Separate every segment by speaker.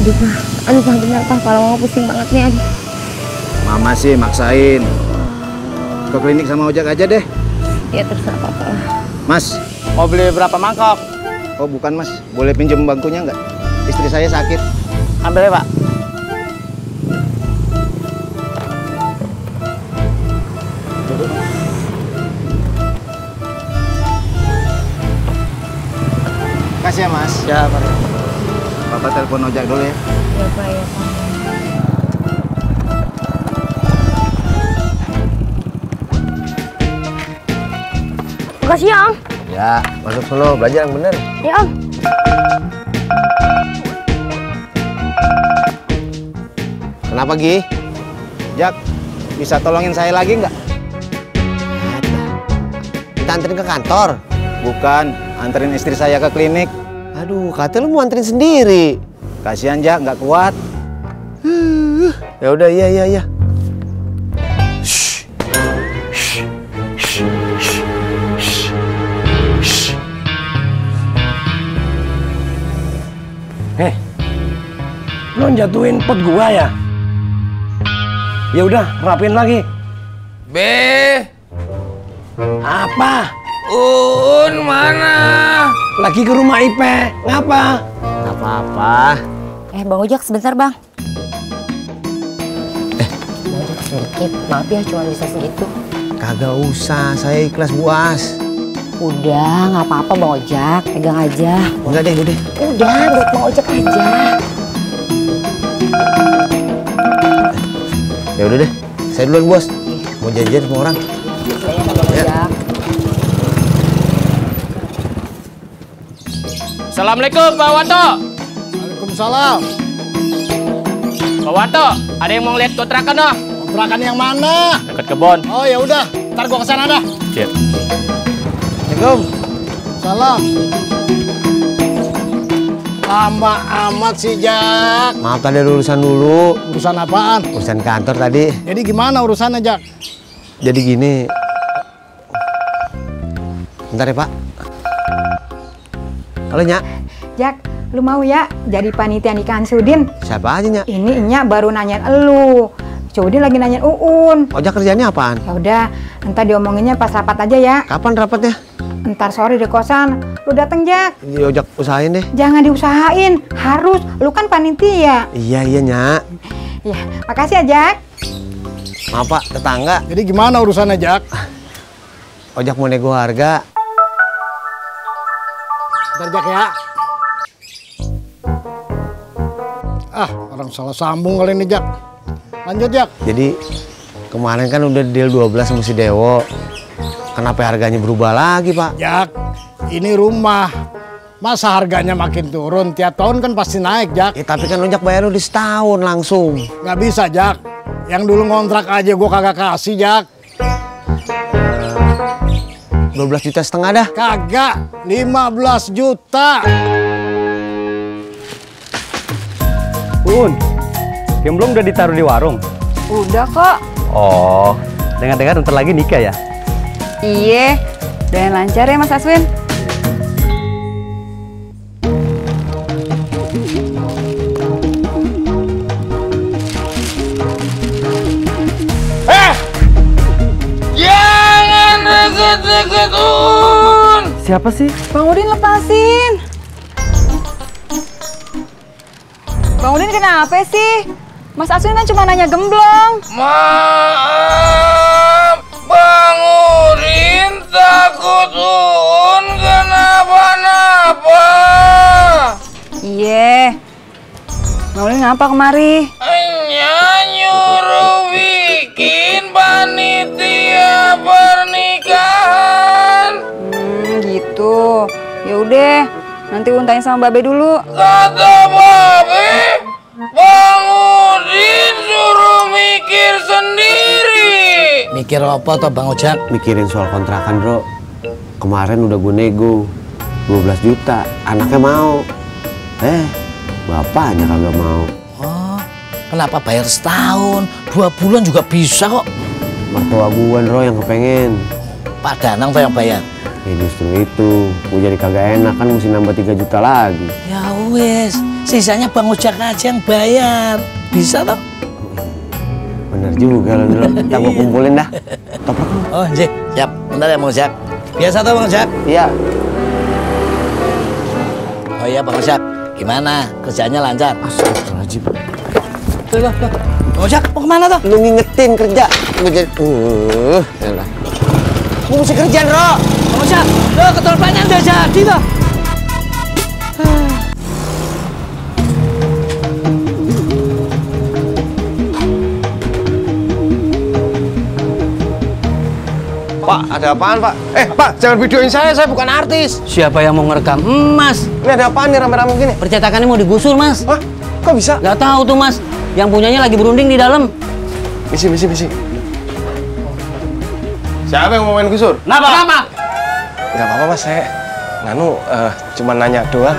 Speaker 1: Aduh Pak, benar Pak, kepala Mama pusing banget nih, aduh.
Speaker 2: Mama sih maksain. Ke klinik sama ojek aja deh.
Speaker 1: Ya terserah Papa lah.
Speaker 2: Mas,
Speaker 3: Mau beli berapa mangkok?
Speaker 2: oh bukan Mas, boleh pinjam bangkunya nggak? Istri saya sakit.
Speaker 3: Ambil ya, Pak.
Speaker 2: Kasih ya Mas.
Speaker 3: Ya, Pak.
Speaker 2: Papa telepon ojek dulu ya.
Speaker 1: Ya Pak, ya Pak. Makasih ya Om.
Speaker 2: Ya, masuk sono, belajar yang bener.
Speaker 1: Ya Om.
Speaker 2: Kenapa Gi? Jak, bisa tolongin saya lagi nggak?
Speaker 4: Kita anterin ke kantor.
Speaker 2: Bukan, anterin istri saya ke klinik.
Speaker 4: Aduh, katanya lu mau anterin sendiri.
Speaker 2: Kasihan Jak, nggak kuat.
Speaker 4: Ya udah, iya.
Speaker 5: Lo jatuhin pot gua ya? Ya udah, rapin lagi. Apa?
Speaker 6: Un mana?
Speaker 5: Lagi ke rumah Ipe. Ngapa?
Speaker 4: Gak apa-apa.
Speaker 1: Bang Ojak sebentar Bang. Bang Ojak sedikit, maaf ya cuma bisa segitu.
Speaker 4: Kagak usah, saya ikhlas buas.
Speaker 1: Udah, nggak apa-apa Bang Ojak, pegang aja.
Speaker 4: Enggak deh, udah.
Speaker 1: Udah, buat Bang Ojak aja.
Speaker 4: Ya udah deh, saya duluan bos. Mau janjian sama orang.
Speaker 1: Saya Bang Ojak.
Speaker 6: Assalamualaikum Pak Wato.
Speaker 3: Waalaikumsalam.
Speaker 6: Pak Wato, ada yang mau lihat kontrakan noh?
Speaker 3: Kontrakan yang mana?
Speaker 6: Dekat kebun.
Speaker 3: Oh ya udah, ntar gua kesana dah.
Speaker 6: Siap.
Speaker 4: Assalamualaikum.
Speaker 3: Salam. Lama amat sih, Jak.
Speaker 4: Maaf tadi ada urusan dulu.
Speaker 3: Urusan apaan?
Speaker 4: Urusan kantor tadi.
Speaker 3: Jadi gimana urusannya, Jak?
Speaker 4: Jadi gini. Bentar ya Pak. Halo Nyak.
Speaker 7: Jak, lu mau ya jadi panitia nikahan Sudin?
Speaker 4: Siapa aja Nyak?
Speaker 7: Ini Nyak baru nanyain elu. Sudin lagi nanyain Uun.
Speaker 4: Ojak kerjanya apaan?
Speaker 7: Ya udah, entar diomonginnya pas rapat aja ya.
Speaker 4: Kapan rapatnya?
Speaker 7: Entar sore di kosan. Lu dateng, Jak.
Speaker 4: Di ojak usahain deh.
Speaker 7: Jangan diusahain, harus. Lu kan panitia.
Speaker 4: Iya Nyak.
Speaker 7: Ya, makasih ya, Jak.
Speaker 4: Maaf Pak, tetangga.
Speaker 3: Jadi gimana urusannya, Jak?
Speaker 4: Ojak mau nego harga.
Speaker 3: Ntar, Jak ya. Orang salah sambung kali ini, Jak. Lanjut, Jak.
Speaker 4: Jadi kemarin kan udah deal 12 sama si Dewo. Kenapa harganya berubah lagi Pak?
Speaker 3: Jak, ini rumah. Masa harganya makin turun? Tiap tahun kan pasti naik, Jak.
Speaker 4: Ya tapi kan ojak bayar udah setahun langsung.
Speaker 3: Nggak bisa, Jak. Yang dulu ngontrak aja gua kagak kasih, Jak.
Speaker 4: 12,5 juta dah.
Speaker 3: Kagak, 15 juta.
Speaker 5: Un, gemblong udah ditaruh di warung?
Speaker 7: Udah kok.
Speaker 5: Oh, dengar-dengar ntar lagi nikah ya?
Speaker 7: Iya. Doain lancar ya, Mas Aswin.
Speaker 6: Jangan deket-deket Un.
Speaker 5: Siapa sih?
Speaker 7: Bang Udin lepasin. Bang Udin kenapa sih? Mas Aswin kan cuma nanya gemblong.
Speaker 6: Maaf, Bang Udin takut Un kenapa-napa.
Speaker 7: Iya. Bang Udin ngapa kemari?
Speaker 6: Hanya nyuruh bikin panitia pernikahan.
Speaker 7: Gitu. Ya udah, nanti untain sama Babe dulu.
Speaker 6: Kata Babe, Bang Udin suruh mikir sendiri.
Speaker 3: Mikir apa toh, Bang Ojak?
Speaker 4: Mikirin soal kontrakan bro. Kemarin udah gue nego 12 juta. Anaknya mau. Bapaknya kagak mau.
Speaker 8: Oh, kenapa bayar setahun? 2 bulan juga bisa kok.
Speaker 4: Mertua gue Bro yang kepengen.
Speaker 8: Pak Danang tuh yang bayar.
Speaker 4: Ya justru itu, gue jadi kagak enak kan mesti nambah 3 juta lagi.
Speaker 8: Ya wes, sisanya Bang Ojak aja yang bayar. Bisa toh?
Speaker 4: Bener juga lo dulu. Kita gue kumpulin dah. Toprak lu.
Speaker 8: Oh iya, siap. Bentar ya Bang Ojak. Biasa toh Bang Ojak?
Speaker 4: Iya.
Speaker 8: Oh iya Bang Ojak, gimana? Kerjanya lancar?
Speaker 4: Astagfirullahaladzim.
Speaker 8: Tuh, Bang Ojak, mau kemana toh?
Speaker 4: Lu ngingetin kerja. Gue jadi... yalah. Gue mesti kerja, Ro.
Speaker 8: Bang Ojak, lo ketolpannya udah jadi toh?
Speaker 2: Pak, ada apaan, Pak? Pak, jangan videoin saya bukan artis.
Speaker 9: Siapa yang mau ngerekam? Mas,
Speaker 2: Ini ada apaan nih rame-rame gini?
Speaker 9: percetakannya mau digusur, Mas.
Speaker 2: Hah? Kok bisa?
Speaker 9: Nggak tahu tuh, Mas. Yang punyanya lagi berunding di dalam.
Speaker 2: Misi. Siapa yang mau main gusur?
Speaker 9: Kenapa?
Speaker 2: Nggak apa-apa, Mas. Saya cuma nanya doang.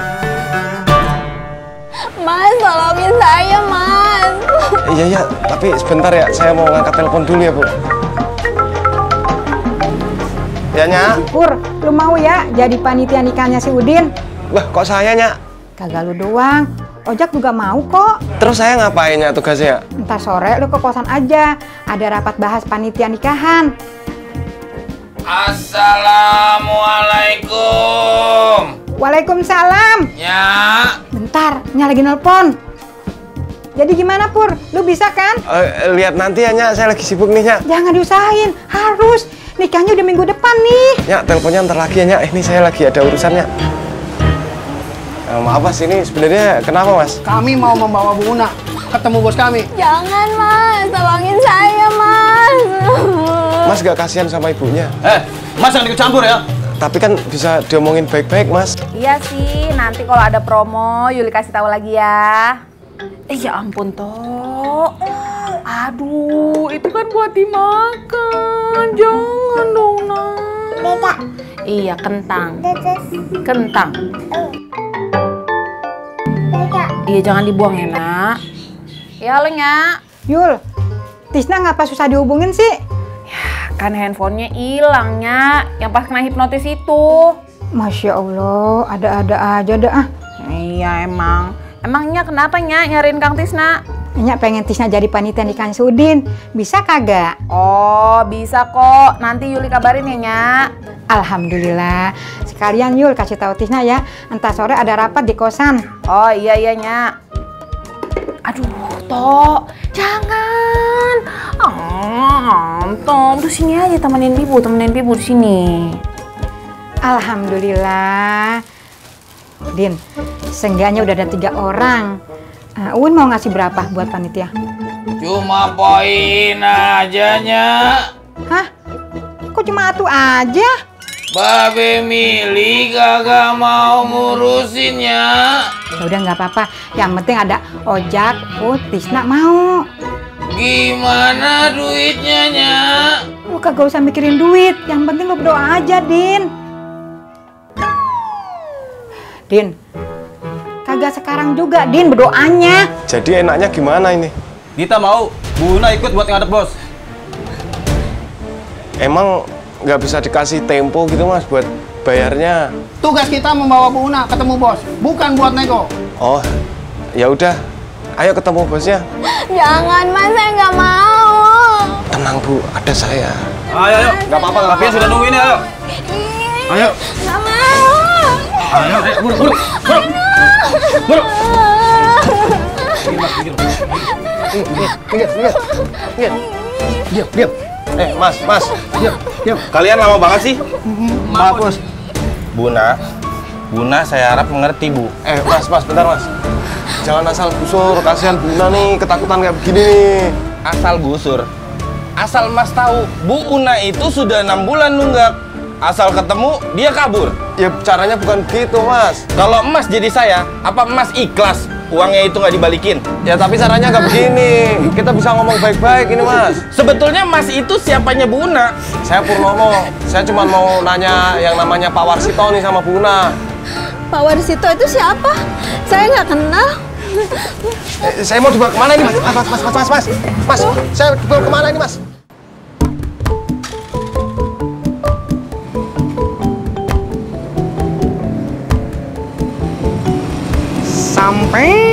Speaker 10: Mas, tolongin saya, Mas.
Speaker 2: Iya, tapi sebentar ya. Saya mau ngangkat telepon dulu ya, Bu. Ya, Nyak.
Speaker 11: Pur, lu mau ya jadi panitia nikahnya si Udin?
Speaker 2: Wah, kok saya, Nyak?
Speaker 11: Kagak lu doang, Ojak juga mau kok.
Speaker 2: Terus saya ngapain ya tugasnya?
Speaker 11: Ntar sore lu ke kosan aja, ada rapat bahas panitia nikahan.
Speaker 6: Assalamualaikum.
Speaker 11: Waalaikumsalam.
Speaker 6: Ya.
Speaker 11: Bentar, Nya lagi nelpon. Jadi gimana Pur, lu bisa kan?
Speaker 2: Lihat nanti ya, Nyak. Saya lagi sibuk nih, Nyak.
Speaker 11: Jangan diusahain, harus. Nikahnya udah minggu depan nih.
Speaker 2: Nyak, teleponnya ntar lagi ya, Nyak. Ini saya lagi ada urusannya. Maaf, Mas. Ini sebenarnya kenapa, Mas?
Speaker 3: Kami mau membawa Bu Una ketemu bos kami.
Speaker 10: Jangan, Mas. Tolongin saya, Mas.
Speaker 2: Mas gak kasihan sama ibunya?
Speaker 5: Mas jangan ikut campur ya.
Speaker 2: Tapi kan bisa diomongin baik-baik, Mas.
Speaker 7: Iya sih, nanti kalau ada promo Yuli kasih tahu lagi ya. Ya ampun, Tok. Aduh, itu kan buat dimakan. Jangan dong, Nak. Iya, kentang. Kentang. Iya, jangan dibuang ya, Nak. Ya, halo, Nyak.
Speaker 11: Yul, Tisna ngapa susah dihubungin sih?
Speaker 7: Ya, kan handphonenya hilang, Nyak. Yang pas kena hipnotis itu.
Speaker 11: Masya Allah, ada-ada aja dah.
Speaker 7: Iya, emang. Emangnya kenapa, Nyak, nyariin Kang Tisna?
Speaker 11: Nyak pengen Tisna jadi panitia nikahan si Udin. Bisa kagak?
Speaker 7: Oh, bisa kok. Nanti Yuli kabarin ya, Nyak.
Speaker 11: Alhamdulillah. Sekalian Yul kasih tahu Tisna ya. Entar sore ada rapat di kosan.
Speaker 7: Oh, iya, Nyak. Aduh, Tok. Jangan. Tom, tuh sini aja temenin Bibu di sini.
Speaker 11: Alhamdulillah. Din, seenggaknya udah ada 3 orang. Uwin mau ngasih berapa buat panitia?
Speaker 6: Cuma poin aja, Nyak.
Speaker 11: Hah? Kok cuma atu aja?
Speaker 6: Babe Mili kagak mau ngurusinnya.
Speaker 11: Ya udah nggak apa-apa. Yang penting ada Ojak, Tisna mau.
Speaker 6: Gimana duitnya, Nyak?
Speaker 11: Lu kagak usah mikirin duit. Yang penting lu berdoa aja, Din. Din, kagak sekarang juga, Din, berdoanya.
Speaker 2: Jadi enaknya gimana ini?
Speaker 5: Kita mau Bu Una ikut buat ngadep bos.
Speaker 2: Emang nggak bisa dikasih tempo gitu, Mas, buat bayarnya?
Speaker 3: Tugas kita membawa Bu Una ketemu bos, bukan buat nego.
Speaker 2: Oh, ya udah. Ayo ketemu bosnya.
Speaker 10: Jangan, Mas. Saya nggak mau.
Speaker 2: Tenang, Bu. Ada saya.
Speaker 5: Ayo. Nggak apa-apa. Tapi sudah nungguin ya, ayo. Ayo.
Speaker 10: Nggak mau.
Speaker 5: Ayo, buru.
Speaker 2: Diam. Mas.
Speaker 5: Diam. Kalian lama banget sih.
Speaker 3: Maaf bos.
Speaker 5: Buna saya harap mengerti, Bu.
Speaker 2: Mas, bentar, Mas. Jangan asal gusur, kasihan Buna nih, ketakutan kayak begini nih.
Speaker 5: Asal gusur. Asal Mas tahu, Bu Una itu sudah 6 bulan nunggak. Asal ketemu, dia kabur.
Speaker 2: Ya caranya bukan begitu, Mas.
Speaker 5: Kalau Mas jadi saya, apa Mas ikhlas uangnya itu nggak dibalikin?
Speaker 2: Ya tapi caranya nggak begini. Kita bisa ngomong baik-baik ini, Mas.
Speaker 5: Sebetulnya Mas itu siapanya Bu Una?
Speaker 2: Saya Purnomo. Saya cuma mau nanya yang namanya Pak Warsito nih sama Bu Una.
Speaker 10: Pak Warsito itu siapa? Saya nggak kenal.
Speaker 2: Saya mau dibawa kemana ini, Mas? Mas, saya dibawa kemana ini, Mas?
Speaker 11: Peng.